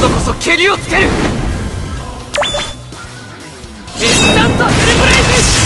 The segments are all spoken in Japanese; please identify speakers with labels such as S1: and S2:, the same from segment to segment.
S1: 度こそ蹴りをつける。インスタントフルブレイク。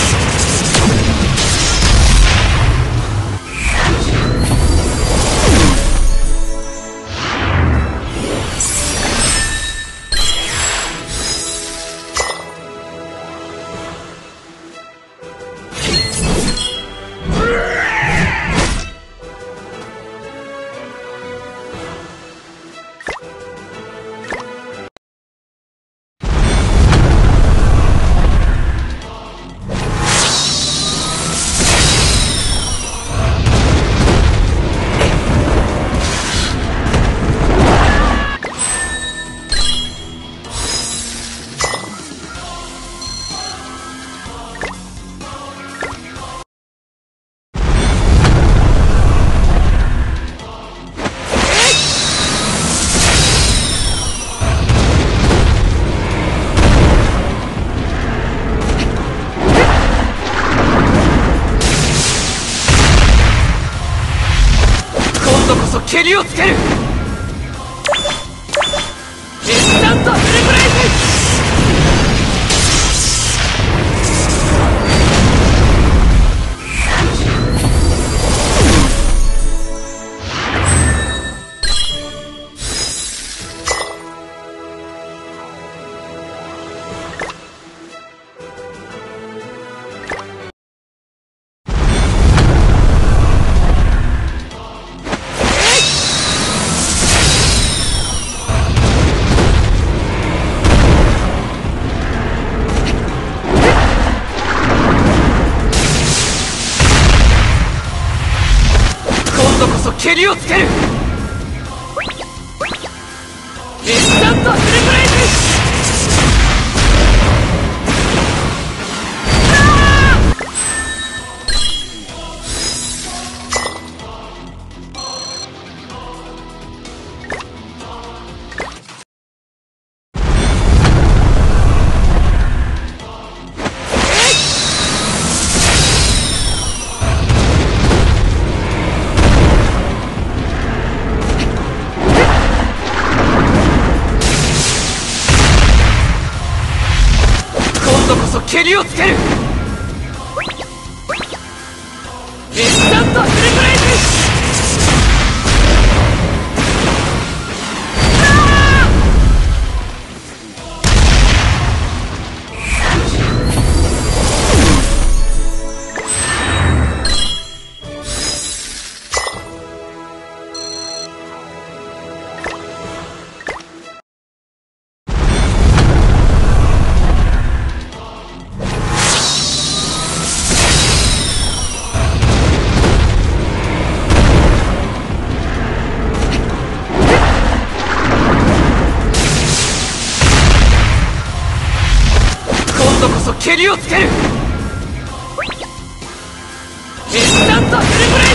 S1: 蹴りをつける。インスタントフルブレイク。蹴りをつける。インスタントフルブレイク。蹴りをつける。インスタントフルブレイク。蹴りをつける。インスタントフルブレイク。